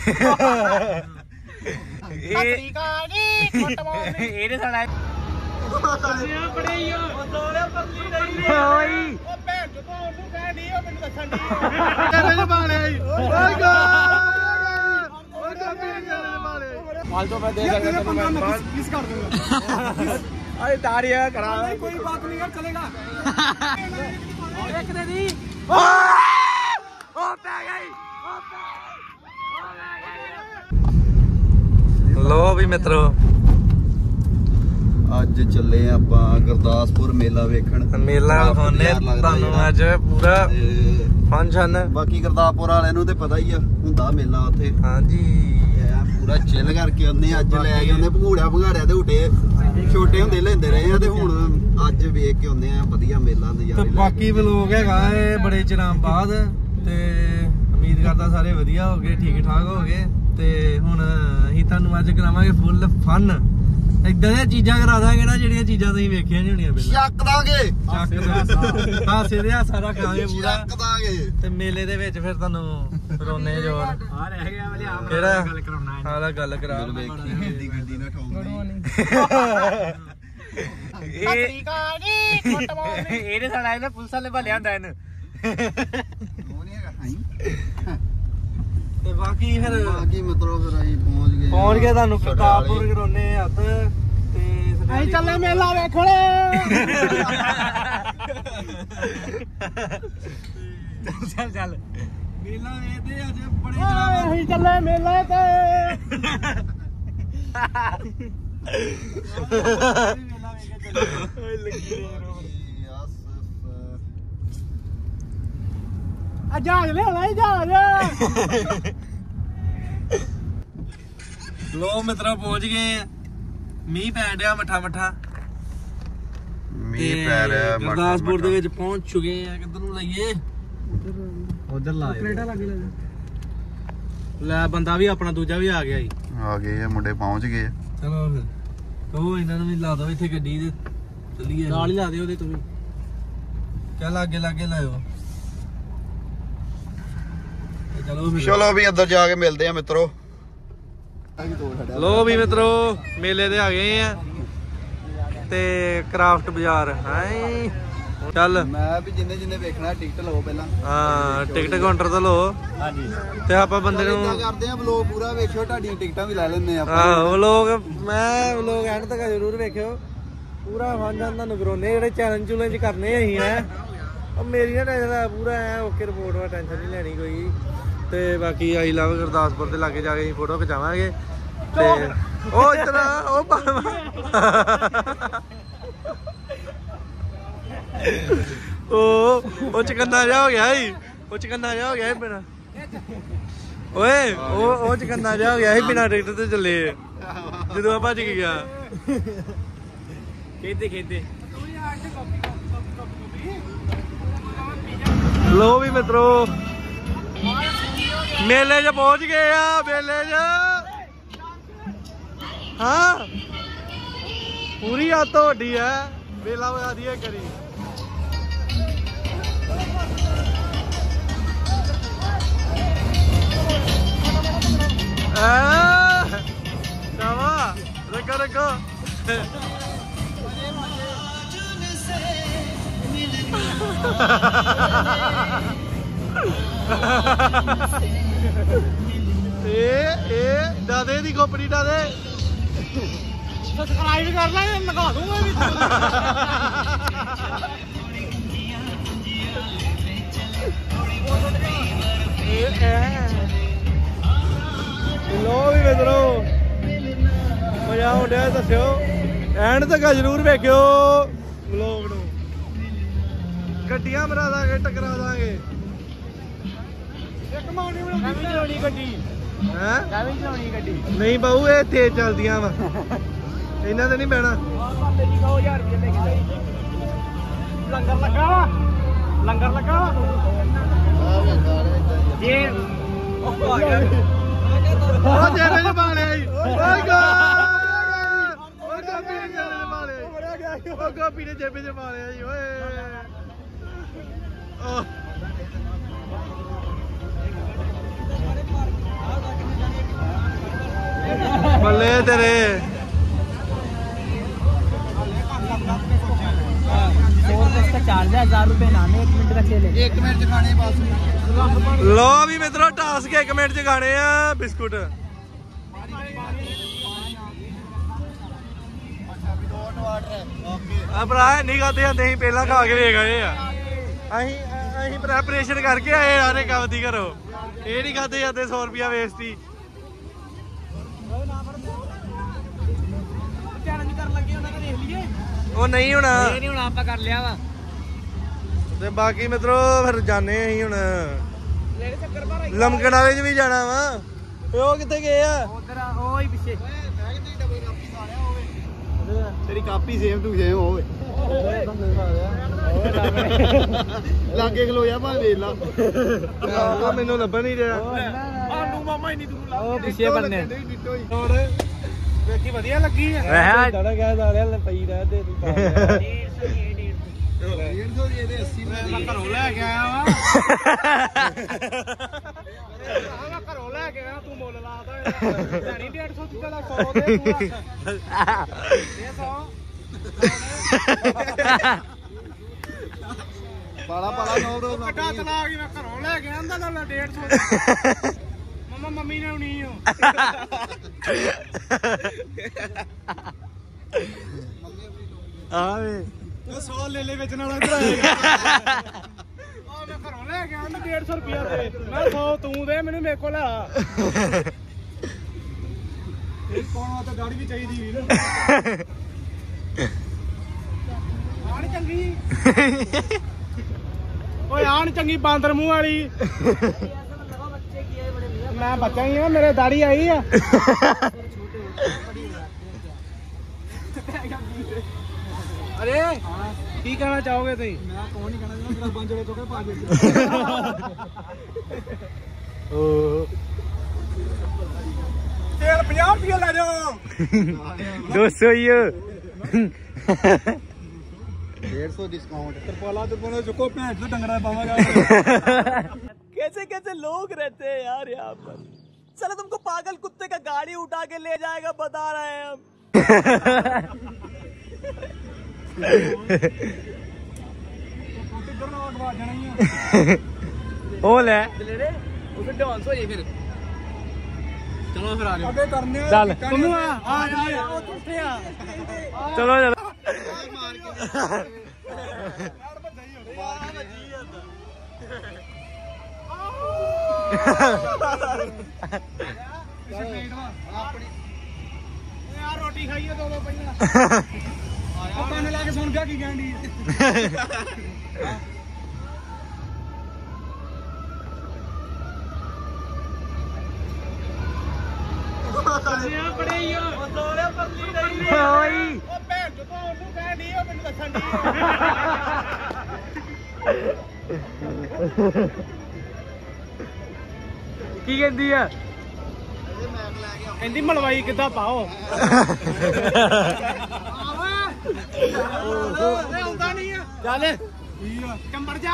ਇਹਦੇ ਸਾਲਾ ਬੜੇ ਹੀ ਉਹ ਦੋਲੇ ਪਰਲੀ ਨਹੀਂ ਓਏ ਉਹ ਭੈਣ ਚੋ ਉਹਨੂੰ ਕਹਿ ਨਹੀਂ ਉਹ ਮੈਨੂੰ ਦੱਸਣ ਦੀ ਤੇਰੇ ਚ ਪਾ ਲਿਆ ਓਏ ਗੋਲ ਓਏ ਕਾਪੀ ਤੇਰੇ ਚ ਪਾ ਲਿਆ ਮਾਲ ਤੋਂ ਮੈਂ ਦੇ ਸਕਦਾ ਤੈਨੂੰ ਮੈਂ ਕਿਸ ਕਰ ਦੂੰਗਾ अरे तारिया करा कोई बात नहीं यार चलेगा एक दे दी ओ पे गई लो भी मित्रों ਅੱਜ ਚੱਲੇ ਆਪਾਂ ਗੁਰਦਾਸਪੁਰ ਮੇਲਾ ਵੇਖਣ ਮੇਲਾ ਹੋਣੇ ਤੁਹਾਨੂੰ ਅੱਜ ਪੂਰਾ ਫੰਕਸ਼ਨ ਬਾਕੀ ਗੁਰਦਾਸਪੁਰ ਵਾਲਿਆਂ ਨੂੰ ਤੇ ਪਤਾ ਹੀ ਆ ਹੁੰਦਾ ਮੇਲਾ ਉੱਥੇ ਹਾਂਜੀ ਪੂਰਾ ਚਿੱਲ ਕਰਕੇ ਉਹਨੇ ਅੱਜ ਲੈ ਕੇ ਉਹਨੇ ਭਗੂੜਿਆ ਤੇ ਝੂਟੇ ਛੋਟੇ ਹੁੰਦੇ ਲੈਂਦੇ ਰਹੇ ਆ ਤੇ ਹੁਣ ਅੱਜ ਵੇਖ ਕੇ ਆਉਂਦੇ ਆ ਵਧੀਆ ਮੇਲਾ ਨਜ਼ਾਰੇ ਤੇ ਬਾਕੀ ਵਲੋਗ ਹੈਗਾ ਇਹ ਬੜੇ ਚਿਰਾਂ ਬਾਅਦ ਤੇ ਉਮੀਦ ਕਰਦਾ ਸਾਰੇ ਵਧੀਆ ਹੋ ਗਏ ਠੀਕ ਠਾਕ ਹੋ ਗਏ ਤੇ ਹੁਣ ਅਸੀਂ ਤੁਹਾਨੂੰ ਅੱਜ ਕਰਾਵਾਂਗੇ ਫੁੱਲ ਫਨ ਇਦਾਂ ਦੀਆਂ ਚੀਜ਼ਾਂ ਕਰਾ ਦਾਂਗੇ ਨਾ ਜਿਹੜੀਆਂ ਚੀਜ਼ਾਂ ਤੁਸੀਂ ਵੇਖੀਆਂ ਨਹੀਂ ਹੋਣੀਆਂ ਪਹਿਲਾਂ ਚੱਕ ਦਾਂਗੇ ਹਾਸੇ ਦੇ ਹਾਸਾ ਰੱਖਾਂਗੇ ਪੂਰਾ ਚੱਕ ਦਾਂਗੇ ਤੇ ਮੇਲੇ ਦੇ ਵਿੱਚ ਫਿਰ ਤੁਹਾਨੂੰ ਰੋਣੇ ਜੋਰ ਆ ਰਹਿ ਗਿਆ ਵਾਲੇ ਆਪ ਗੱਲ ਕਰਾਉਣਾ ਹੈ ਹਾਲਾ ਗੱਲ ਕਰਾ ਵੇਖੀ ਗੱਡੀ ਨਾ ਠੋਕਦੀ ਇਹਦੇ ਸਾਲਾ ਇਹਨੇ ਪੁਲਿਸ ਵਾਲੇ ਭਲਿਆ ਹੁੰਦਾ ਇਹਨੂੰ ਉਹ ਨਹੀਂ ਹੈਗਾ ਹਾਈ ਤੇ ਬਾਕੀ ਫਿਰ ਮਤਲਬ ਫਿਰ ਅਸੀਂ ਪਹੁੰਚ ਗਏ ਤੁਹਾਨੂੰ ਕਰਤਾਰਪੁਰ ਕਰਾਉਣੇ ਹੱਥ ਤੇ ਅਸੀਂ ਚੱਲੇ ਮੇਲਾ ਵੇਖਣ ਚੱਲ ਮੇਲਾ ਵੇਖਦੇ ਅੱਜ ਬੜੇ ਅਸੀਂ ਚੱਲੇ ਮੇਲੇ ਤੇ ਮੇਲਾ ਵੇਖ ਕੇ ਚੱਲੇ ਲੱਗੀ ਜਹਾਜ਼ ਲਿਆਉਣਾ ਜਹਾਜ਼ ਲੋ ਮਿੱਤਰੋ ਪਹੁੰਚ ਗਏ ਆ ਮੀਂਹ ਪੈ ਰਿਹਾ ਮੱਠਾ ਮੀਂਹ ਪੈ ਰਿਹਾ ਗੁਰਦਾਸਪੁਰ ਦੇ ਵਿੱਚ ਪਹੁੰਚ ਚੁੱਕੇ ਆ ਕਿੱਧਰ ਨੂੰ ਲਾਈਏ ਉਧਰ ਲਾ ਪਲੇਟਾਂ ਲੱਗ ਲੈ ਬੰਦਾ ਵੀ ਆਪਣਾ ਦੂਜਾ ਵੀ ਆ ਗਿਆ ਜੀ ਆ ਗਏ ਆ ਮੁੰਡੇ ਪਹੁੰਚ ਗਏ ਚਲੋ ਫਿਰ ਕਹੋ ਇਹਨਾਂ ਨੂੰ ਵੀ ਲਾ ਦੋ ਇੱਥੇ ਗੱਡੀ ਦੇ ਚੱਲੀਏ ਨਾਲ ਹੀ ਲਾ ਦਿਓ ਉਹਦੇ ਤੁਸੀਂ ਚੱਲ ਲਾਗੇ ਲਾਇਓ ਚਲੋ ਵੀ ਅੰਦਰ ਜਾ ਕੇ ਮਿਲਦੇ ਆ ਮਿੱਤਰੋ ਲੋ ਵੀ ਮਿੱਤਰੋ ਮੇਲੇ ਤੇ ਆ ਗਏ ਆ ਤੇ ਕਰਾਫਟ ਬਾਜ਼ਾਰ ਹਾਏ ਚੱਲ ਮੈਂ ਵੀ ਜਿੰਨੇ ਵੇਖਣਾ ਟਿਕਟ ਲਓ ਪਹਿਲਾਂ ਹਾਂ ਟਿਕਟ ਕਾਊਂਟਰ ਤੋਂ ਲਓ ਹਾਂਜੀ ਤੇ ਆਪਾਂ ਬੰਦੇ ਨੂੰ ਕਰਦੇ ਆ ਵਲੋਗ ਪੂਰਾ ਵੇਖਿਓ ਤੁਹਾਡੀਆਂ ਟਿਕਟਾਂ ਵੀ ਲੈ ਲੈਣੇ ਆਪਾਂ ਹਾਂ ਵਲੋਗ ਐਂਡ ਤੱਕ ਜ਼ਰੂਰ ਵੇਖਿਓ ਪੂਰਾ ਫੰਕਸ਼ਨ ਤੁਹਾਨੂੰ ਕਰਾਉਣੇ ਜਿਹੜੇ ਚੈਲੰਜ ਕਰਨੇ ਅਸੀਂ ਹੈ ਉਹ ਮੇਰੀ ਨਾ ਟੈਨਸ਼ਨ ਪੂਰਾ ਐ ਓਕੇ ਰਿਪੋਰਟ ਵਾ ਟੈਨਸ਼ਨ ਨਹੀਂ ਲੈਣੀ ਕੋਈ ਤੇ ਬਾਕੀ ਆਈ ਲਵ ਗੁਰਦਾਸਪੁਰ ਦੇ ਲਾਗੇ ਜਾ ਕੇ ਅਸੀਂ ਫੋਟੋ ਖਿਚਾਵਾਂਗੇ ਤੇ ਉਹ ਇਤਨਾ ਉਹ ਚਕੰਨਾ ਜਾ ਹੋ ਗਿਆ ਸੀ ਬਿਨਾ ਓਏ ਉਹ ਚਕੰਨਾ ਜਾ ਹੋ ਗਿਆ ਸੀ ਬਿਨਾ ਟਿਕਟ ਤੇ ਚੱਲੇ ਜਦੋਂ ਆ ਭੱਜ ਗਿਆ ਖੇਦੇ ਲੋ ਵੀ ਮਿੱਤਰੋ ਮੇਲੇ 'ਚ ਪਹੁੰਚ ਗਏ ਆ ਮੇਲੇ 'ਚ ਹਾਂ ਪੂਰੀ ਹੱਥ ਵੱਡੀ ਹੈ ਮੇਲਾ ਵਜਾ ਦੀਏ ਕਰੀ ਨਵਾ ਰੱਖੋ ਇਹ ਦਾਦੇ ਦੀ ਕੋਪੜੀ ਦਾਦੇ ਸਬਸਕ੍ਰਾਈਬ ਕਰ ਲੈ ਲਗਾ ਦੂੰਗਾ ਵੀ ਲੋ ਵੀ ਮਿੱਤਰੋ ਮਜ਼ਾ ਆਉਂਦਾ ਦੱਸਿਓ ਐਂਡ ਤੱਕ ਜ਼ਰੂਰ ਵੇਖਿਓ ਵਲੋਗ ਨੂੰ ਗੱਡੀਆਂ ਮਰਾ ਦਾਂਗੇ ਟਕਰਾ ਦਾਂਗੇ ਇੱਕ ਮਾਉਣੀ ਬਣਾਉਣੀ ਗੱਡੀ ਹੈ ਗੱਡੀ ਨਹੀਂ ਬਾਊ ਇਹ ਤੇਜ਼ ਚੱਲਦੀਆਂ ਵਾ ਇਹਨਾਂ ਤੇ ਨਹੀਂ ਬਹਿਣਾ ਲੰਗਰ ਲੱਗਾ ਜੇ ਉਹ ਜਿਹੜੇ ਪਾ ਲਿਆ ਉਹ ਗੋਪੀ ਨੇ ਜੇਬੇ 'ਚ ਪਾ ਲਿਆ ਜੀ ਓਏ छोले तेरे 100 रुपए इसका चार्ज है, 1000 रुपए नाने 1 मिनट का चले। 1 मिनट च खाने बस। लो भी मित्रों टास्क 1 मिनट च खाने आ बिस्कुट। भरा नहीं खाते आते अं पहला खा के ले गए अं प्रैपरेशन करके आए यार काम की घरों ये नहीं खाते जाते 100 रुपया वेस्टी। वो नहीं होना आप कर लिया वा ते बाकी मित्रों फिर जाने अं हुण लमकड़ वाले च भी जाना वा। वो कितने गए पिछे तेरी कापी सेम टू सेम होवे लागे खलोया भावे वेख ला मैनू लभन नहीं रहा मामा ही नहीं पिछे बनने ਵੇਖੀ ਵਧੀਆ ਲੱਗੀ ਹੈ ਦਾੜਾ ਕਹਿ ਦਾੜਿਆ ਪਈ ਰਹਿ ਦੇ 150 ਦੀ ਇਹਦੇ 80 ਮੈਂ ਘਰੋਂ ਲੈ ਕੇ ਆਇਆ ਵਾ ਮੈਂ ਘਰੋਂ ਲੈ ਕੇ ਆਇਆ ਤੂੰ ਮੁੱਲ ਲਾਦਾ ਲੈਣੀ 150 ਦੀ ਚਲਾ 100 ਦੇ ਤੂੰ ਇਹ 100 ਪਾਲਾ ਪਾਲਾ ਨੋ ਦੋ ਕੱਟਾ ਚਲਾ ਕੇ ਮੈਂ ਘਰੋਂ ਲੈ ਕੇ ਆਂਦਾ ਨਾ 150 ਮਮਾ ਮੰਮੀ ਨੇ ਨਹੀਂ ਹੋ ਆਵੇ ਉਹ 100 ਲੈ ਲੈ ਵੇਚਣ ਵਾਲਾ ਕਰਾਏਗਾ ਆ ਮੈਂ ਘਰੋਂ ਲੈ ਕੇ ਆਂਦਾ 150 ਰੁਪਿਆ ਦੇ ਮੈਂ 100 ਤੂੰ ਦੇ ਮੈਨੂੰ ਮੇਰੇ ਕੋਲ ਆ ਇਹ ਪਾਉਣ ਵਾਸਤੇ ਦਾੜੀ ਵੀ ਚਾਹੀਦੀ ਵੀਰ ਆਣ ਚੰਗੀ ਓਏ ਆਣ ਚੰਗੀ ਬਾਂਦਰ ਮੂੰਹ ਵਾਲੀ मैं बच्चा ही हूँ मेरे दाढ़ी आई है अरे की कहना चाहोगे तुम मैं कौन नहीं कहना मेरा बंद जोड़े तो क्या पा तेल 50 रुपये ले जाओ 200 ही 150 डिस्काउंट तरपाला तो चुको भैंस तो डंगरा पावागा कैसे कैसे लोग रहते हैं यार यहाँ पर। चलो तुमको पागल कुत्ते का गाड़ी उठा के ले जाएगा बता रहे हैं हम। ओ ले उसे डांस हो जाए फिर चलो फिर आ जाओ अबे करने चल तुम आ जा चलो चलो यार रोटी खाइए दो पहले कान ला के सुन क्या की कहंदी बड़े की कहती है कहती मलवाई किदा पाओ चल चंबड़ जा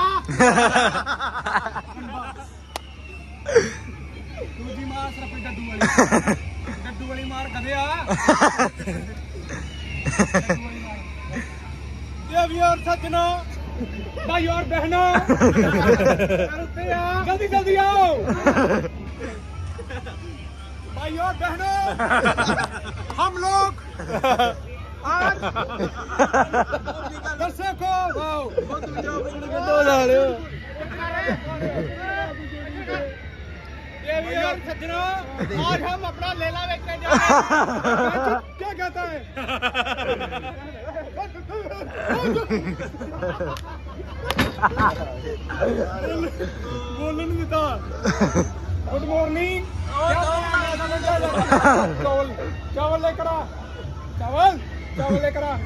दूजी मार सिर्फ डड्डू वाली मार कदे आ सज्जनों भाई और बहनों जल्दी जल्दी आओ भाई और बहनों हम लोग आज दर्शकों देवी और सज्जनों आज हम अपना लेला बेचने जा रहे हैं। क्या कहता है बोलने नहीं देता। गुड मॉर्निंग चावल चावल लेकर आ चावल चावल लेकर आ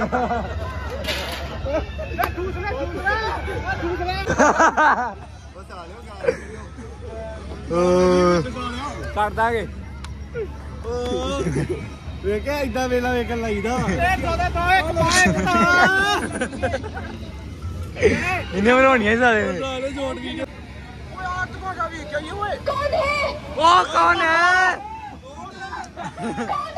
कर देंगे वेख्या इदा वेला वेखन लईदा इन्हें बनाउणियां सारे कौन है?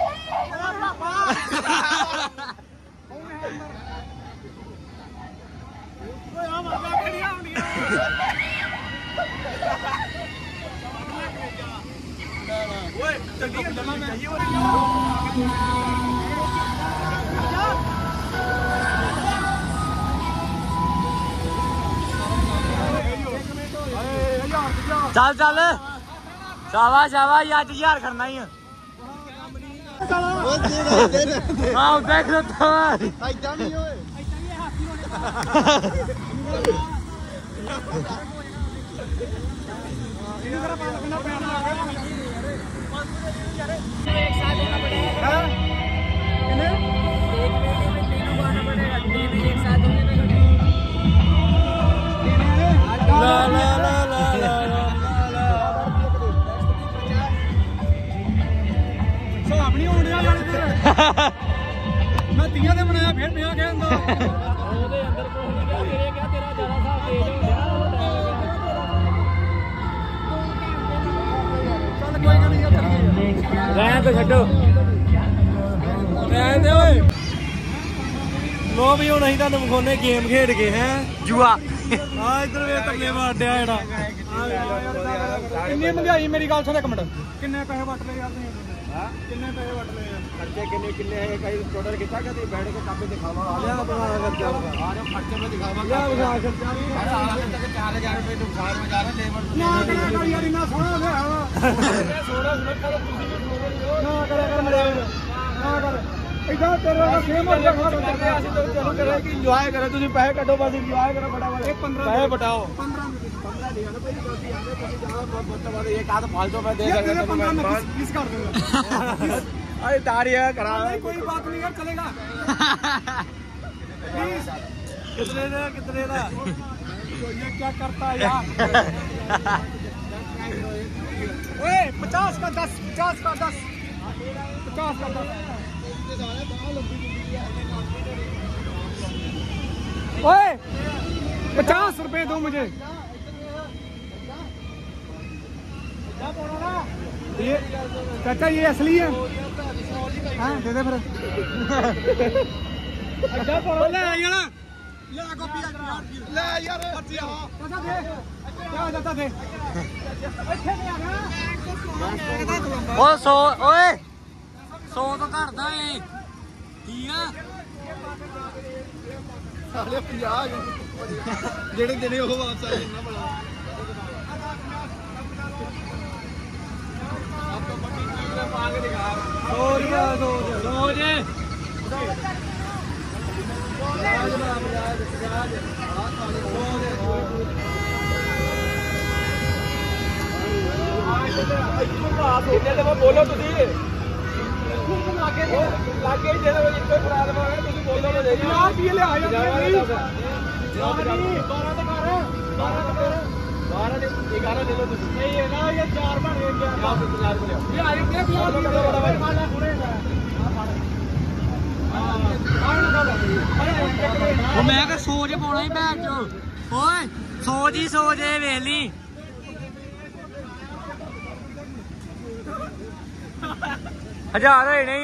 चल चल शाबाश शाबाश आज 1000 करना ही हाँ देख लो ਐਦਾਂ ਨਹੀਂ ਓਏ मैं 30 ਦੇ ਬਣਾਇਆ ਫਿਰ 50 ਕਹਿੰਦਾ ਉਹਦੇ ਅੰਦਰ ਕੁਝ ਨਹੀਂ ਕਿਹਾ ਤੇਰੇ ਕਿਹਾ ਤੇਰਾ ਜ਼ਿਆਦਾ ਹਿਸਾਬ ਤੇਜ਼ ਹੋ ਗਿਆ ਚੱਲ ਕੋਈ ਗੱਲ ਨਹੀਂ ਚੱਲ ਰਹਿਣ ਤੇ ਛੱਡੋ ਰਹਿਣ ਦੇ ਓਏ ਲੋ ਵੀ ਹੁਣ ਅਸੀਂ ਤੁਹਾਨੂੰ ਵਿਖਾਉਣੇ ਗੇਮ ਖੇਡ ਕੇ ਹੈ जुआ ਆ ਇੱਧਰ ਵੇ ਤੱਲੇ ਮਾਰਦਿਆ ਜਿਹੜਾ ਕਿੰਨੀ ਮਹਿੰਗਾਈ ਮੇਰੀ ਗੱਲ ਸੁਣ ਇੱਕ ਮਿੰਟ ਕਿੰਨੇ ਪੈਸੇ ਵੱਟ ਲਏ ਯਾਰ ਤੁਸੀਂ ਹਾਂ ਕਿੰਨੇ ਪੈਸੇ ਵੱਟ ਲਏ खर्चे किन्ने है कई टोटल कितना का बैठ के कापी दिखावा आ जा बना खर्चा आ जा खर्चे में दिखावा क्या बना खर्चा 4000 रुपए नुकसान में जा रहा लेबर ना कर यार इतना सोना है सोना कर तुसी भी ना कर मेरे ना कर इधर तेरे का सेम हो गया खा करते ऐसे तो चलो करे कि एंजॉय करे तुसी पैसे काटो बस एंजॉय करो फटाफट 15 पैसे बताओ 15 दिया ना भाई गलती आने तुसी जाओ बहुत बाद एक आध फालतू में दे सकते हो मैं 20 कर दूंगा अरे तारिया करा कोई बात नहीं यार चलेगा कितने का ये क्या करता है यार ओए 50 का 10 50 का 10 50 का 10 ओए 50 रुपए दो मुझे ये चाचा ये असली है हाँ दे दे फिर ले यार ले कॉपी ले यार चाचा दे क्या चाचा दे ओ 100 ओए 100 तो घटदा है ठीक है साले 50 ਜਿਹੜੇ ਦੇਣੇ ਉਹ ਵਾਪਸ ਆ ਜਾਣਾ ਬੜਾ आपको बड़ी चीज में मांग दिखा सोच बोलो तुसी लागे ही दे दो इनको फड़ा देवांगे तुसी बोलो तो दे यार ये ले आ जा 12 ले लो तुसी नहीं है ना ये 4 बन गए क्या ये आ गए ਉਹ ਮੈਂ ਕਿ ਸੋਚ ਪਾਉਣਾ ਹੀ ਭੈਣ ਚੋ ਓਏ ਸੋਚ ਹੀ ਸੋਚ ਇਹ ਵੇਖ ਲਈ ਹਜ਼ਾਰ ਹੋਏ ਨਹੀਂ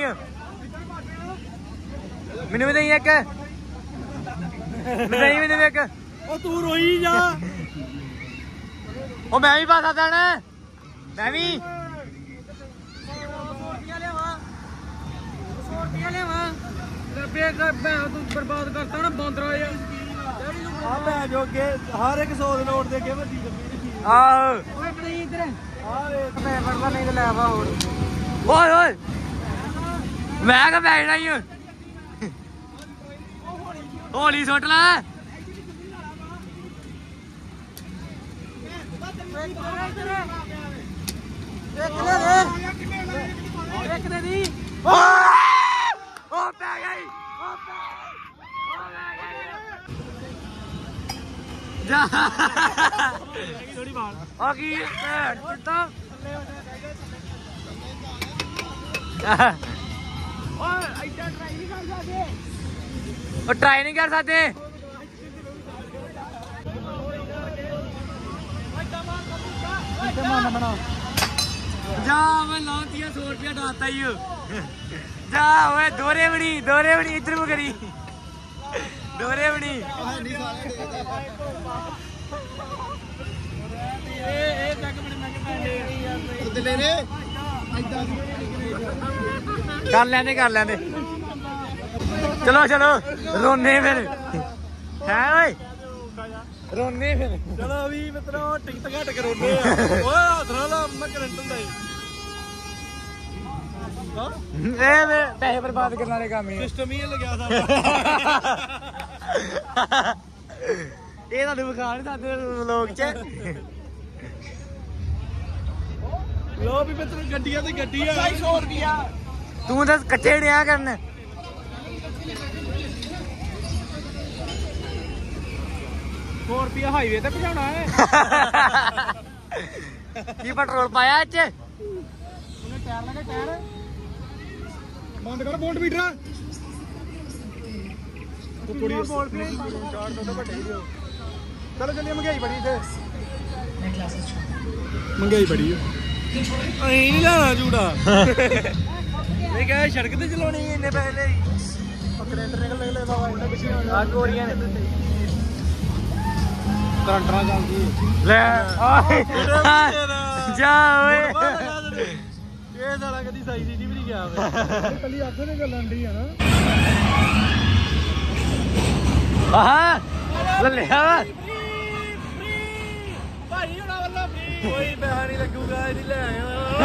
ਮੈਨੂੰ ਵੀ ਨਹੀਂ ਇੱਕ ਮੈਨੂੰ ਇੱਕ ਉਹ ਤੂੰ ਰੋਈ ਜਾ ਉਹ ਮੈਂ ਵੀ ਪਾ ਸਕਦਾ ਨਾ ਮੈਂ ਵੀ 100 ਰੁਪਿਆ ਲਿਆਵਾਂ ਤੂੰ ਬਰਬਾਦ ਕਰਤਾ ਨਾ ਬਾਂਦਰਾ ਯਾਰ ਆ ਭੈਣ ਜੋ ਅੱਗੇ ਹਰ ਇੱਕ 100 ਦੇ ਨੋਟ ਦੇ ਕੇ ਵੱਡੀ ਆਹੋ ਓਏ ਨਹੀਂ ਇੱਧਰ ਆ ਵੇ ਮੈਂ ਫੜਦਾ ਨਹੀਂ ਤੇ ਲੈ ਆਵਾ ਹੋਰ ਓਏ ਓਏ ਮੈਂ ਕਿ ਬੈਠਣਾ ਹੀ ਹੋਲੀ ਸੁੱਟ ਲੈ ਇੱਕ ਦੇ ਦੀ ਓ ਪੈ ਗਈ ਜਾ ਥੋੜੀ ਬਾਲ ਆ ਕੀ ਭੈਣ ਚਿੱਟਾ ਓਏ ਇੱਧਰ ਟਰਾਈ ਨਹੀਂ ਕਰ ਸਕਦੇ ਉਹ ਟਰਾਈ ਨਹੀਂ ਕਰ ਸਕਦੇ जा मैं लातिया 100 रुपया डालता ही जा ओए दोरे बड़ी इधर में करी डोरे भी नहीं कर लेने चलो चलो रोने फिर है ओए रोने फिर चलो भी मित्रों टिकट घट के रोने ओए हथ ला मैं करंट ਹੁੰਦਾ पैसे बर्बाद करने वाले काम ही सिस्टम ही लगया था ये तो विखा नहीं सकते लोग च लो भी मित्रों गड्डियां ते गड्डियां 250 रुपया तू तो कच्चे डिया करने 100 रुपया हाईवे ते पहुंचाना है की पेट्रोल पाया च ਉਹਨੇ ਟਾਇਰ ਲਗਾ ਟਾਇਰ ਬੰਦ ਕਰ ਬੋਲਟ ਮੀਟਰ ਤੂੰ ਕੁੜੀ ਬੋਲ ਪੀ ਚਾਰ ਤੋਂ ਵੱਡੇ ਵੀਡੀਓ ਚਲੋ ਚੱਲੀਏ ਮਹਿੰਗਾਈ ਬੜੀ ਤੇ ਮਹਿੰਗਾਈ ਬੜੀ ਹੈ ਅਹੀਂ ਨਹੀਂ ਲੈਣਾ ਝੂੜਾ ਇਹ ਕਹੇ ਸੜਕ ਤੇ ਚਲਾਉਣੀ ਇੰਨੇ ਪੈਸੇ ਲਈ ਕਰੰਟ ਨਿਕਲ ਬਾਬਾ ਇੰਨਾ ਪਿੱਛੇ ਆ ਗੋਰੀਆਂ ਨੇ ਕਰੰਟ ਨਾਲ ਚੱਲਦੀ ਲੈ ਜਾ ਓਏ ਇਹ ਸਾਲਾ ਕਦੀ ਸਾਈ ਦੀ ਵੀ ਨਹੀਂ ਗਿਆ ਵੇ ਕੱਲੀ ਅੱਖ ਤੇ ਗੱਲਣ ਦੀ ਆ ਨਾ ਆਹ ਲੱਲਿਆ ਭਾਈ ਹੁਣਾਂ ਵੱਲੋਂ ਕੋਈ ਪੈਸਾ ਨਹੀਂ ਲੱਗੂਗਾ ਇਹਦੀ ਲੈ ਆਇਆ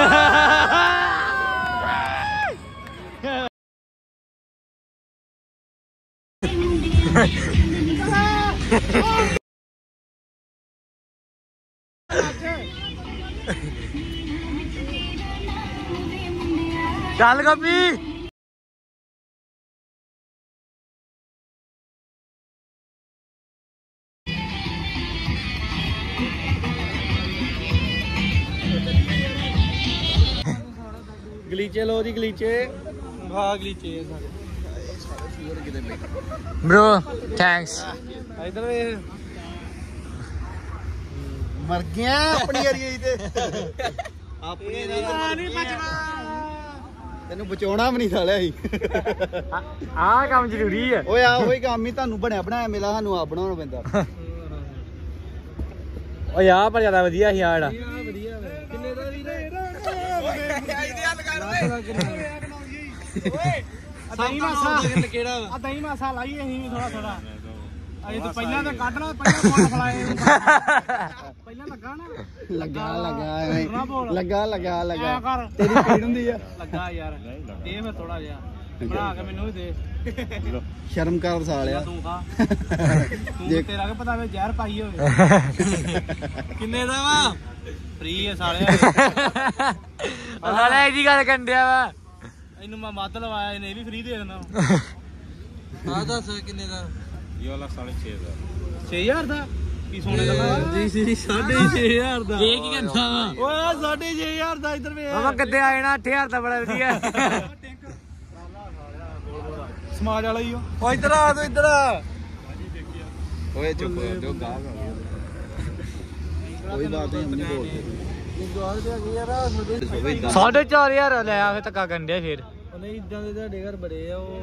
ਚੱਲ ਗੱਬੀ ਗਲੀਚੇ ਲੋ ਜੀ ਗਲੀਚੇ ਹਾਂ ਗਲੀਚੇ ਸਾਰੇ bro thanks ਇਧਰ ਵੇ ਮਰ ਗਿਆ ਆਪਣੀ ਏਰੀਏ ਤੇ ਆਪਣੀ ਏਰੀਏ ਤੇ ਨਹੀਂ ਬਚਣਾ ਤੈਨੂੰ ਬਚਾਉਣਾ ਵੀ ਨਹੀਂ ਸਾਲਿਆ ਸੀ ਆਹ ਕੰਮ ਜ਼ਰੂਰੀ ਹੈ ਓਏ ਆ ਉਹੀ ਕੰਮ ਹੀ ਤੁਹਾਨੂੰ ਬਣਿਆ ਬਣਾਇਆ ਮਿਲਾ ਸਾਨੂੰ ਆਪ ਬਣਾਉਣਾ ਪੈਂਦਾ ਓਏ ਆ ਪਰ ਜ਼ਿਆਦਾ ਵਧੀਆ ਸੀ ਆ ਜਿਹੜਾ ਵਧੀਆ ਵੇ ਕਿੰਨੇ ਦਾ ਵੀਰੇ ਇਹਦੀ ਹੱਲ ਕਰ ਓਏ ਦਹੀਂ ਮਾਸਾ ਕਿਹੜਾ ਆ ਦਹੀਂ ਮਾਸਾ ਲਾਈ ਅਸੀਂ ਵੀ ਥੋੜਾ ਥੋੜਾ ਅਜੇ ਤੂੰ ਪਹਿਲਾਂ ਤਾਂ ਕੱਢ ਲਾ ਪਹਿਲਾਂ ਫੋਨ ਫਲਾਏ ਪਹਿਲਾਂ ਲੱਗਾ ਨਾ ਲੱਗਾ ਕਰ ਤੇਰੀ ਪੀੜ ਹੁੰਦੀ ਆ ਲੱਗਾ ਯਾਰ ਦੇ ਫਿਰ ਥੋੜਾ ਜਿਹਾ ਬਣਾ ਕੇ ਮੈਨੂੰ ਵੀ ਦੇ ਸ਼ਰਮ ਕਰ ਸਾਲਿਆ ਤੂੰ ਖਾ ਤੂੰ ਤੇਰਾ ਕੀ ਪਤਾ ਵੇ ਜ਼ਹਿਰ ਪਾਈ ਹੋਵੇ ਕਿੰਨੇ ਦਾ ਵਾ ਫ੍ਰੀ ਹੈ ਸਾਲਿਆ ਸਾਲਾ ਇਹਦੀ ਗੱਲ ਕੰਡਿਆ ਵਾ ਇਹਨੂੰ ਮੈਂ ਮੱਧ ਲਵਾਇਆ ਇਹਨੇ ਵੀ ਫ੍ਰੀ ਦੇ ਦੇਣਾ ਆ ਦੱਸ ਕਿੰਨੇ ਦਾ ਇਹ ਵਾਲਾ 6500 6000 ਦਾ ਕੀ ਸੋਨੇ ਦਾ ਜੀ 6500 ਦਾ ਇਹ ਕੀ ਕਹਿੰਦਾ ਵਾ ਓਏ 6500 ਦਾ ਇਧਰ ਵੇ ਮਾਮਾ ਕਿੱਦੇ ਆਏ ਨਾ 8000 ਦਾ ਬੜਾ ਵਧੀਆ ਸਮਾਜ ਵਾਲਾ ਹੀ ਓ ਇਧਰ ਆ ਤੂੰ ਇਧਰ ਓਏ ਚੁੱਪ ਜੋ ਗਾਲ ਕੋਈ ਬਾਤ ਨਹੀਂ ਹਮਨੇ ਬੋਲ 4500 ਲੈ ਆ ਫੇ ਧੱਕਾ ਕੰਡਿਆ ਫਿਰ ਨਹੀਂ ਇਦਾਂ ਦੇ ਤੁਹਾਡੇ ਘਰ ਬੜੇ ਆ ਉਹ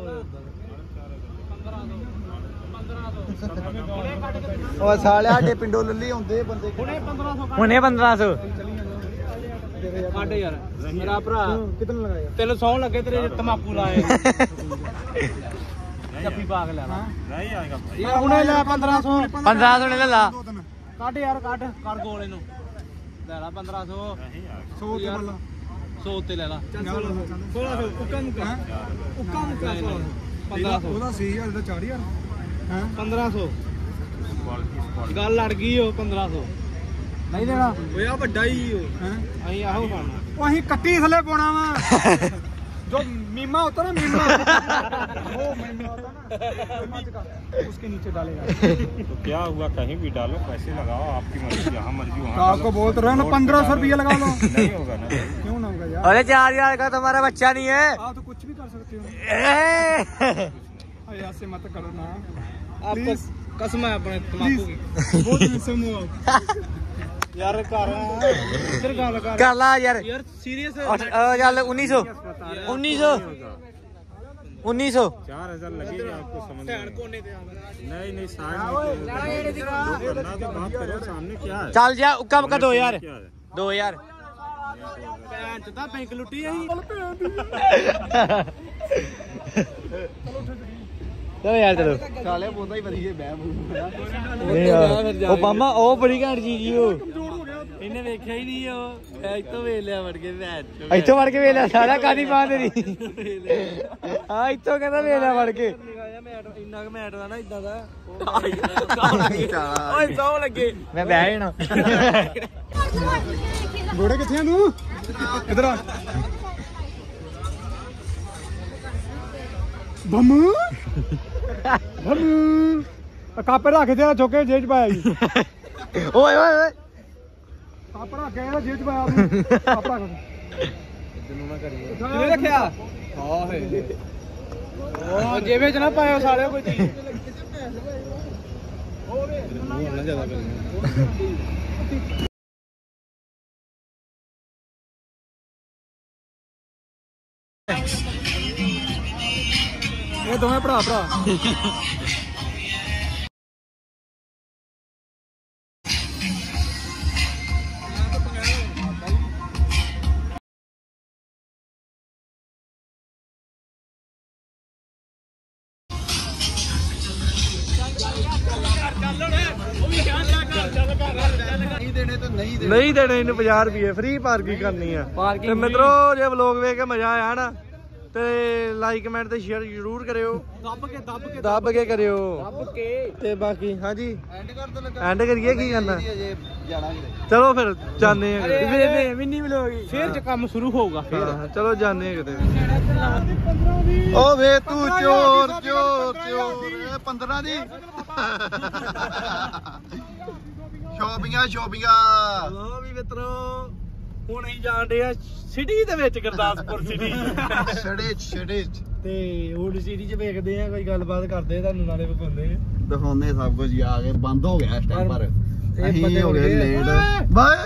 ਓਏ ਸਾਲਿਆ ਸਾਡੇ ਪਿੰਡੋਂ ਲੱਲੀ ਹੁੰਦੇ ਬੰਦੇ ਹੁਣੇ 1500 ਹੁਣੇ 1500 ਕੱਢ ਯਾਰ ਮੇਰਾ ਭਰਾ ਕਿਤਨ ਲਗਾਇਆ ਤੈਨੂੰ ਸੌਣ ਲੱਗੇ ਤੇਰੇ ਤਮਾਕੂ ਲਾਏ ਜੱਫੀ ਪਾਕ ਲੈਣਾ ਨਹੀਂ ਆਏਗਾ ਯਾਰ ਹੁਣੇ ਲੈ 1500 1500 ਨੇ ਲੈ ਲਾ ਕੱਢ ਯਾਰ ਕੱਢ ਕਰ ਗੋਲ ਇਹਨੂੰ ਲੈ ਲਾ 1500 100 ਤੇ ਲੈ ਲਾ 100 ਤੇ ਲੈ ਲਾ 1600 ਉੱਕਾ ਮੁੱਕਾ ਉੱਕਾ ਮੁੱਕਾ 1500 ਉਹਦਾ 6000 ਦਾ 4000 ਹਾਂ 1500 ਗੱਲ ਲੜ ਗਈ ਉਹ 1500 ਨਹੀਂ ਦੇਣਾ ਓਏ ਆ ਵੱਡਾ ਹੀ ਉਹ ਹੈ ਅਸੀਂ ਆਹੋ ਖਾਣਾ ਉਹ ਅਸੀਂ ਕੱਟੀ ਥੱਲੇ ਪਾਉਣਾ ਵਾ जो मीमा होता ना मीमा वो मीमा होता ना उसके नीचे डालेगा तो क्या हुआ कहीं भी डालो पैसे लगाओ आपकी मर्जी जहाँ मर्जी वहाँ आपको बोल तो रहा ना 1500 रुपया लगा लो नहीं होगा ना क्यों ना होगा यार अरे 4000 का तुम्हारा बच्चा नहीं है आप तो कुछ भी कर सकते हो ए! ऐसे मत करो ना आपको कसम है अपने तंबाकू की बहुत कसम हो यार कर इधर गाल कर कर ला यार यार सीरियस है चल 1900 1900 1900 4000 लगेगा आपको समझ में। नहीं साइड करना तो बात करो सामने क्या है। चल जा कम का 2000 2000 बैंक लुटी चलो यार चलो ਕਾਲੇ ਬੋਦਾ ਹੀ ਵਧੀਆ ਬਹਿ ਉਹ ਮਾਮਾ ਉਹ ਬੜੀ ਘੈਂਟ ਚੀਜ਼ ਈ ਉਹ ਇਹਨੇ ਵੇਖਿਆ ਹੀ ਨਹੀਂ ਉਹ ਇੱਥੋਂ ਵੇਖ ਲਿਆ ਵੜ ਕੇ ਭੈਣ ਇੱਥੋਂ ਵੜ ਕੇ ਵੇਖ ਲਿਆ ਸਾਰਾ ਕਾਦੀ ਬਾਹ ਤੇਰੀ ਹਾਂ ਇੱਥੋਂ ਕਹਿੰਦਾ ਵੇਖ ਲਿਆ ਵੜ ਕੇ ਇੰਨਾ ਕੁ ਮੈਟ ਦਾ ਨਾ ਇਦਾਂ ਦਾ ਓਏ ਸੌ ਲੱਗੇ ਮੈਂ ਬਹਿ ਜਾਣਾ ਘੋੜੇ ਕਿੱਥੇ ਆ ਤੂੰ ਇਧਰ ਆ ਬੰਮੂ ਕਾਪੇ ਰੱਖ ਦੇ ਚੋਕੇ ਜੇਬ ਚ ਪਾਇਆ ਜੀ ਓਏ ਓਏ ਓਏ ਕਾਪੇ ਰੱਖ ਕੇ ਜੇਬ ਚ ਪਾਇਆ ਕਾਪੇ ਰੱਖ ਤੈਨੂੰ ਨਾ ਕਰੀਏ ਕਿਵੇਂ ਰੱਖਿਆ ਆਹੇ ਉਹ ਜੇਬੇ ਚ ਨਾ ਪਾਇਓ ਸਾਲਿਓ ਕੋਈ ਚੀਜ਼ ਹੋਰ ਨਾ ਜ਼ਿਆਦਾ ਕਰੀਏ ਇਹ ਦੋਵੇਂ ਭਰਾ ਨਹੀਂ ਦੇਣੇ ਇਹਨੂੰ 50 ਰੁਪਏ ਫ੍ਰੀ ਪਾਰਕਿੰਗ ਕਰਨੀ ਆ ਤੇ ਮਿੱਤਰੋ ਜੇ ਵਲੋਗ ਵੇਖ ਕੇ ਮਜ਼ਾ ਆਇਆ ਨਾ ਤੇ ਲਾਈਕ ਕਮੈਂਟ ਤੇ ਸ਼ੇਅਰ ਜ਼ਰੂਰ ਕਰਿਓ ਦੱਬ ਕੇ ਕਰਿਓ ਤੇ ਬਾਕੀ ਹਾਂਜੀ ਐਂਡ ਕਰੀਏ ਕੀ ਕਰਨਾ ਚਲੋ ਫਿਰ ਜਾਣੇ ਆ ਮਿੰਨੀ ਵਲੋਗ ਫੇਰ ਚ ਕੰਮ ਸ਼ੁਰੂ ਹੋਊਗਾ ਫੇਰ ਚਲੋ ਜਾਣੇ ਆ ਕਿਤੇ ਓ ਵੇ ਤੂੰ ਚੋਰ ਚੋਰ ਚੋਰ 15 ਦੀ ਸ਼ੋਪਿੰਗਾਂ ਲੋ ਵੀ ਮਿੱਤਰੋ ਹੁਣ ਅਸੀਂ ਜਾਣਦੇ ਆ ਸਿਟੀ ਦੇ ਵਿੱਚ ਗੁਰਦਾਸਪੁਰ ਸਿਟੀ ਛੜੇ ਤੇ ਓਲਡ ਸਿਟੀ ਚ ਵੇਖਦੇ ਆ ਕੋਈ ਗੱਲਬਾਤ ਕਰਦੇ ਤੁਹਾਨੂੰ ਨਾਲੇ ਵਿਖਾਉਂਦੇ ਆ ਦਿਖਾਉਂਦੇ ਸਭ ਕੁਝ ਆ ਕੇ ਬੰਦ ਹੋ ਗਿਆ ਇਸ ਟਾਈਮ ਪਰ ਅਸੀਂ ਬੰਦੇ ਹੋ ਗਏ ਹੋ ਗਏ। ਲੇਟ ਬਾਏ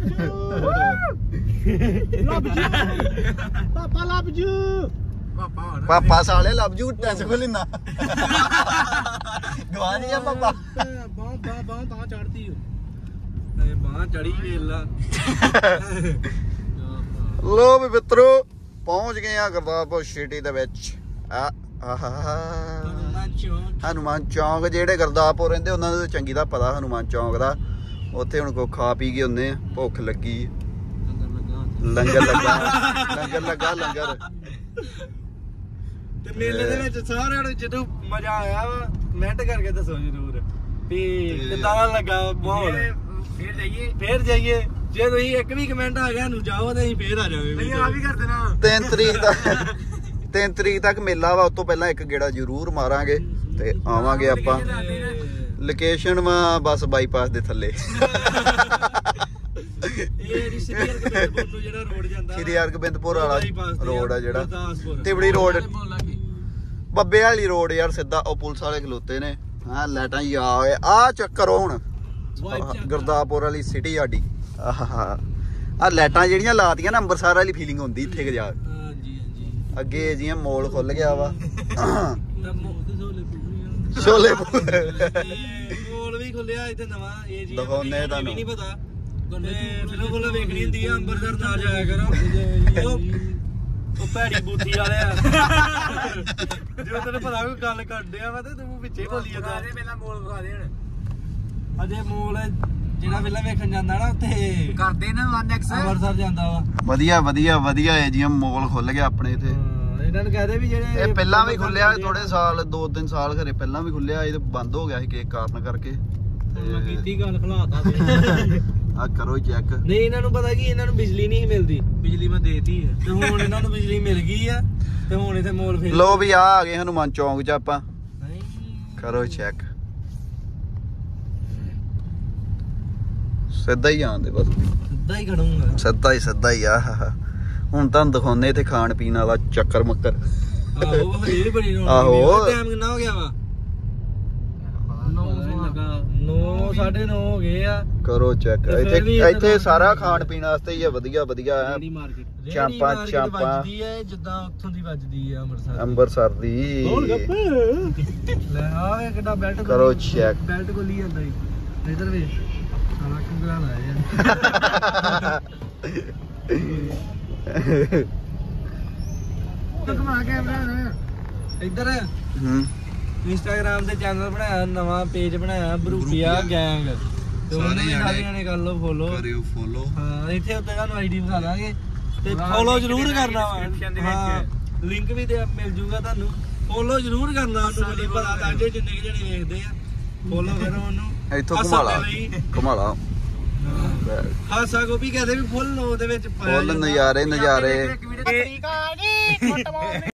ਪਾਪਾ ਲੱਭ ਜੂ ਪਾਪਾ ਸਾਲੇ ਲੱਭ ਜੂ ਟੈਂਸ਼ਨ ਕੋ ਲੈਣਾ ਗਵਾ ਨਹੀਂ ਆ ਪਾਪਾ ਬਾਹ ਤਾਂ ਚੜਦੀ ਓ ਬਾਹ ਚੜੀ ਵੇਲਾ ਲੋ ਵੀ ਮਿੱਤਰੋ ਪਹੁੰਚ ਗਏ ਆ ਗੁਰਦਾਸਪੁਰ ਸਿਟੀ ਦੇ ਵਿੱਚ ਹਨੂਮਾਨ ਚੌਂਕ ਜਿਹੜੇ ਗੁਰਦਾਸਪੁਰ ਰਹਿੰਦੇ ਉਹਨਾਂ ਨੂੰ ਚੰਗੀ ਦਾ ਪਤਾ ਹਨੂਮਾਨ ਚੌਂਕ ਦਾ ਉੱਥੇ ਹੁਣ ਕੋ ਖਾ ਪੀ ਕੇ ਹੁੰਦੇ ਆ ਭੁੱਖ ਲੱਗੀ ਲੰਗਰ ਲੱਗਾ ਤੇ ਮੇਲੇ ਦੇ ਵਿੱਚ ਸਾਰਿਆਂ ਨੂੰ ਜਦੋਂ ਮਜ਼ਾ ਆਇਆ ਵਾ ਕਮੈਂਟ ਕਰਕੇ ਦੱਸੋ ਜਰੂਰ ਵੀ ਕਿੱਦਾਂ ਦਾ ਲੱਗਾ ਮਾਹੌਲ ਫੇਰ ਜਾਈਏ ਜੇ ਤੁਸੀਂ ਇੱਕ ਵੀ ਕਮੈਂਟ ਆ ਗਿਆ ਨੂੰ ਜਾਓ ਤੇ ਅਸੀਂ ਫੇਰ ਆ ਜਾਵਾਂਗੇ ਨਹੀਂ ਆ ਵੀ ਕਰ ਦੇਣਾ 3 ਤਰੀਕ ਤੱਕ ਮੇਲਾ ਵਾ ਉਸ ਤੋਂ ਪਹਿਲਾਂ ਇੱਕ ਗੇੜਾ ਜ਼ਰੂਰ ਮਾਰਾਂਗੇ ਤੇ ਆਵਾਂਗੇ ਆਪਾਂ ਲੋਕੇਸ਼ਨ ਵਾ ਬਸ ਬਾਈਪਾਸ ਦੇ ਥੱਲੇ ਇਹ ਸ੍ਰੀ ਹਰਗੋਬਿੰਦਪੁਰ ਨੂੰ ਜਿਹੜਾ ਰੋਡ ਜਾਂਦਾ ਸ੍ਰੀ ਹਰਗੋਬਿੰਦਪੁਰ ਵਾਲਾ ਰੋਡ ਆ ਜਿਹੜਾ ਤਿਬੜੀ ਰੋਡ ਬੱਬੇ ਵਾਲੀ ਰੋਡ ਯਾਰ ਸਿੱਧਾ ਉਹ ਪੁਲਿਸ ਵਾਲੇ ਖਲੋਤੇ ਨੇ ਹਾਂ ਲਾਈਟਾਂ ਹੀ ਆ ਚੈੱਕ ਕਰੋ ਹੁਣ ਗੁਰਦਾਸਪੁਰ ਵਾਲੀ ਸਿਟੀ ਸਾਡੀ ਆ ਲਾਈਟਾਂ ਜਿਹੜੀਆਂ ਲਾਤੀਆਂ ਨਾ ਅੰਮ੍ਰਿਤਸਰ ਵਾਲੀ ਫੀਲਿੰਗ ਹੁੰਦੀ ਇੱਥੇ ਕਿ ਜਾ ਅੱਗੇ ਜਿਵੇਂ ਮੋਲ ਖੁੱਲ ਗਿਆ ਵਾ ਛੋਲੇ ਮੋਲ ਵੀ ਖੁੱਲਿਆ ਇੱਥੇ ਨਵਾਂ ਇਹ ਜੀ ਦਿਖਾਉਂਦੇ ਤੁਹਾਨੂੰ ਨਹੀਂ ਪਤਾ ਫਿਲਮ ਕੋਲ ਵੇਖਣੀ ਹੁੰਦੀ ਆ ਅੰਮ੍ਰਿਤਸਰ ਨਾ ਜਾਇਆ ਕਰੋ ਉਹ ਭੈੜੀ ਬੂਥੀ ਵਾਲੇ ਆ ਜੋ ਤੈਨੂੰ ਪਤਾ ਕੋਈ ਗੱਲ ਕਰਦੇ ਆ ਵਾ ਤੇ ਤੂੰ ਵਿੱਚੇ ਬੋਲੀ ਜਾਂਦਾ ਪਹਿਲਾਂ ਮੋਲ ਵਿਖਾ ਦੇ ਹੁਣ ਅਜੇ ਮੋਲ ਜਿਹੜਾ ਪਹਿਲਾਂ ਵੇਖਣ ਜਾਂਦਾ ਨਾ ਉੱਥੇ ਕਰਦੇ ਨਾ 1x ਅੰਮ੍ਰਿਤਸਰ ਜਾਂਦਾ ਵਾ ਵਧੀਆ ਹੈ ਜੀ ਮੋਲ ਖੁੱਲ ਗਿਆ ਆਪਣੇ ਇੱਥੇ ਇਹਨਾਂ ਨੂੰ ਕਹਦੇ ਵੀ ਜਿਹੜੇ ਇਹ ਪਹਿਲਾਂ ਵੀ ਖੁੱਲਿਆ ਥੋੜੇ ਸਾਲ 2-3 ਸਾਲ ਘਰੇ ਪਹਿਲਾਂ ਵੀ ਖੁੱਲਿਆ ਇਹ ਬੰਦ ਹੋ ਗਿਆ ਸੀ ਕਿਸੇ ਕਾਰਨ ਕਰਕੇ ਕੀਤੀ ਗੱਲ ਖਲਾਤਾ ਆ ਕਰੋ ਚੈੱਕ ਨਹੀਂ ਇਹਨਾਂ ਨੂੰ ਪਤਾ ਕੀ ਇਹਨਾਂ ਨੂੰ ਬਿਜਲੀ ਨਹੀਂ ਮਿਲਦੀ ਬਿਜਲੀ ਮੈਂ ਦੇਤੀ ਹੈ ਤੇ ਹੁਣ ਇਹਨਾਂ ਨੂੰ ਬਿਜਲੀ ਮਿਲ ਗਈ ਆ ਤੇ ਹੁਣ ਇੱਥੇ ਮੋਲ ਫੇਰ ਲੋ ਵੀ ਆ ਗਏ ਹਨੂਮਾਨ ਚੌਂਕ 'ਚ ਆਪਾਂ ਕਰੋ ਚੈੱਕ ਸਿੱਧਾ ਹੀ ਆਂਦੇ ਬਸ ਸਿੱਧਾ ਹੀ ਖੜੂੰਗਾ ਸਿੱਧਾ ਹੀ ਆ ਹੁਣ ਤੁਹਾਨੂੰ ਦਿਖਾਉਂਦੇ ਇੱਥੇ ਖਾਣ ਪੀਣ ਵਾਲਾ ਚੱਕਰ ਮੱਕਰ ਆਹੋ ਇਹ ਬੜੀ ਰੌਣਕ ਆਹੋ ਟਾਈਮ ਕਿੰਨਾ ਹੋ ਗਿਆ ਵਾ 9 ਲੱਗਾ 9 9:30 ਹੋ ਗਏ ਆ। ਕਰੋ ਚੈੱਕ। ਇੱਥੇ ਸਾਰਾ ਖਾਣ ਪੀਣ ਵਾਸਤੇ ਹੀ ਹੈ, ਵਧੀਆ ਵਧੀਆ ਹੈ। ਚਾਂਪਾਂ ਵੱਜਦੀ ਹੈ ਜਿੱਦਾਂ ਉੱਥੋਂ ਦੀ ਵੱਜਦੀ ਹੈ ਅੰਮ੍ਰਿਤਸਰ ਦੀ। ਲੈ ਆ ਕਿੱਡਾ ਬੈਲਟ ਕਰੋ ਚੈੱਕ। ਬੈਲਟ ਕੋਲੀ ਜਾਂਦਾ ਜੀ ਇਧਰ ਵੇ ਸਾਲਾ ਕੰਗਰਾ ਲਾਇਆ ਘੁਮਾ ਕੈਮਰਾ ਇੱਧਰ। ਇੰਸਟਾਗ੍ਰਾਮ ਤੇ ਚੈਨਲ ਬਣਾਇਆ, ਨਵਾਂ ਪੇਜ ਬਣਾਇਆ ਬਰੂਪੀਆ ਗੈਂਗ, ਤੇ ਉਹਨੇ ਸਾਰਿਆਂ ਨੇ ਕਰ ਲਓ ਫੋਲੋ। ਕਰਿਓ ਫੋਲੋ। ਹਾਂ ਇੱਥੇ ਉੱਤੇ ਤੁਹਾਨੂੰ ਆਈਡੀ ਦਿਖਾ ਦਾਂਗੇ ਤੇ ਫੋਲੋ ਜ਼ਰੂਰ ਕਰਨਾ ਵਾ। ਲਿੰਕ ਵੀ ਤੇ ਮਿਲ ਜੂਗਾ ਤੁਹਾਨੂੰ, ਫੋਲੋ ਜ਼ਰੂਰ ਕਰਨਾ। ਉਹਨੂੰ ਪਤਾ ਲੱਗ ਜੇ ਜਿੰਨੇ ਕਿ ਜਣੇ ਵੇਖਦੇ ਆ, ਫੋਲੋ ਕਰੋ ਉਹਨੂੰ। ਇੱਥੋਂ ਘੁਮਾ ਲਾ ਹਾਸਾ ਗੋਪੀ ਕਹਿੰਦੇ ਵੀ ਫੁੱਲ ਨੋ ਦੇ ਵਿੱਚ ਫੁੱਲ ਨਜ਼ਾਰੇ ਨਜ਼ਾਰੇ।